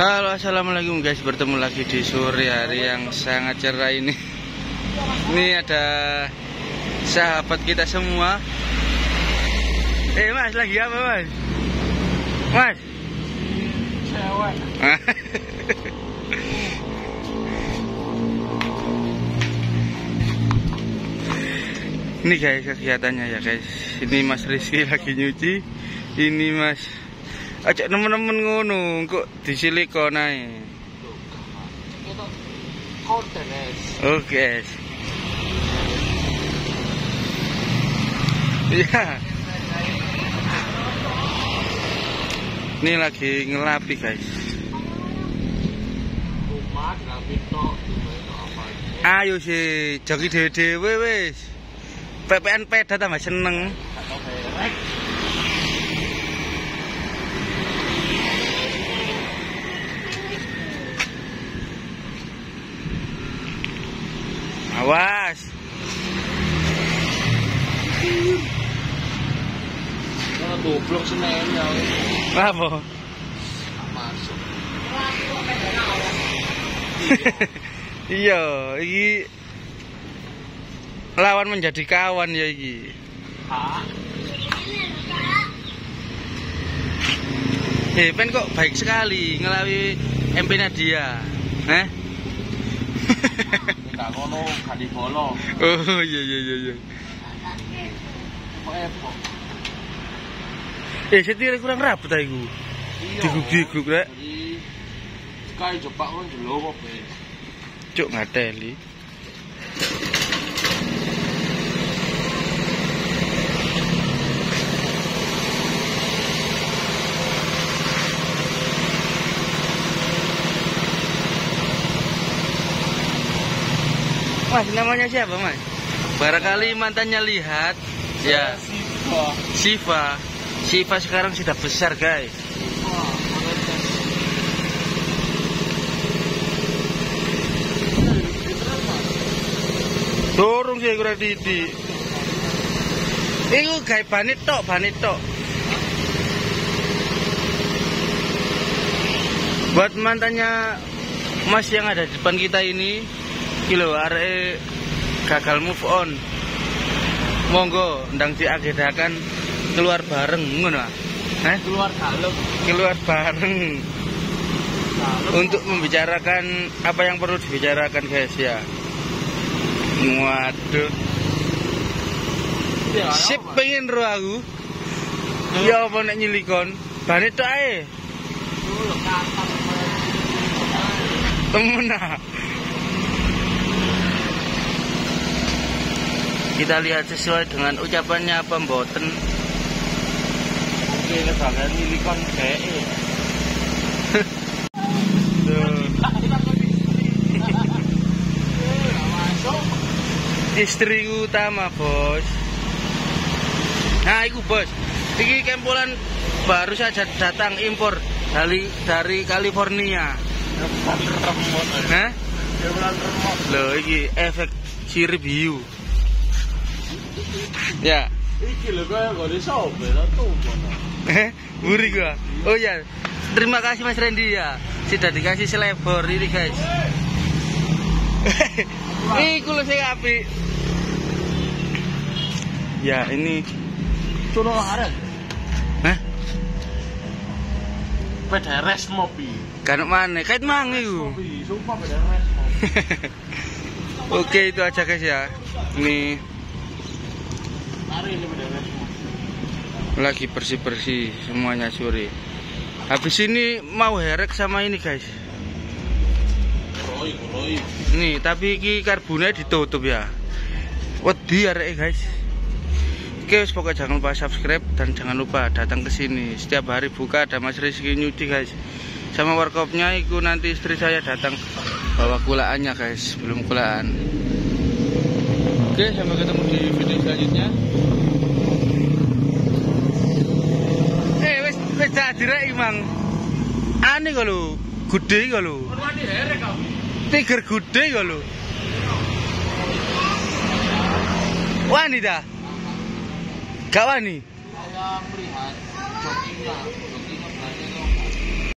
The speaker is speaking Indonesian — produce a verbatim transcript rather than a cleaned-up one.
Halo, assalamualaikum guys, bertemu lagi di sore hari yang sangat cerah ini. Ini ada sahabat kita semua. Eh mas, lagi apa mas? Mas? Cewek. Ini guys kegiatannya ya guys. Ini Mas Rizky lagi nyuci. Ini Mas ajak temen-temen ngono, kok di silikon ae. Itu konten guys. Oh guys. Iya. Ini lagi ngelapi guys. Rumah ngelapi tok, apa? Ayo sih, joki dhewe-dhewe wis. P P N peda tambah seneng. Atau berek. Awas. Kalau goblok semennya. Apa? Masuk. Iya, iki lawan menjadi kawan ya iki. Hah? Eh, pen kok baik sekali ngelawi M P Nadia. Eh? Enggak ngono, gak dibolo. Oh iya iya iya iya. Kok epok. Eh, setir kurang rapet ta iku. Diguk-diguk rek. Jadi sekali jepak kon jelo apa ya? Cuk ngateli. Mas, namanya siapa mas? Barangkali mantannya lihat. Ya, Siva. Siva. Siva sekarang sudah besar guys. Dorong sih kurang didik. Iku gawe banit tok, banit tok. Buat mantannya Mas yang ada di depan kita ini, kilo arek gagal move on. Monggo ndang diagendakan keluar bareng ngono ah. Eh? Keluar dalam. Keluar bareng untuk membicarakan apa yang perlu dibicarakan guys ya. Waduh. Sip pengen ro aku. Ya apa nek nyilikon? Bane tok ae. Temen ah. Kita lihat sesuai dengan ucapannya apa mboten. Oke, kesangan nyilikon dheke. Istri utama bos. Nah itu bos, ini kempulan baru saja datang impor dari dari California. Hah? Loh ini efek si review. Ya. Iki lho kaya gak disobe lah tuh. Eh, buri gua. Oh ya, terima kasih Mas Randy ya, sudah dikasih selebor ini guys. Iku lho sing apik. Ya, ini Cono arek. Hah? Peda res mopi. Kan mana? Kait mang iku. Mopi, sumpah peda res mopi. Oke, itu aja guys ya. Ini Hari ini peda res mopi. lagi bersih-bersih semuanya sore. Habis ini mau herek sama ini guys. Roy, roy. Nih, tapi iki karbonnya ditutup ya. Wedi arek guys. Oke, pokoknya jangan lupa subscribe dan jangan lupa datang ke sini. Setiap hari buka ada Mas Rizky nyuci guys. Sama warkopnya itu nanti istri saya datang bawa kulaannya guys, belum kulaan. Oke, sampai ketemu di video selanjutnya. Eh, wes wes dak direk Mang. Ane kok lho, gede kok lho. Wani herek kau. Tiger gede kok lho. Wani dah. Gak wani? Saya melihat joggingnya.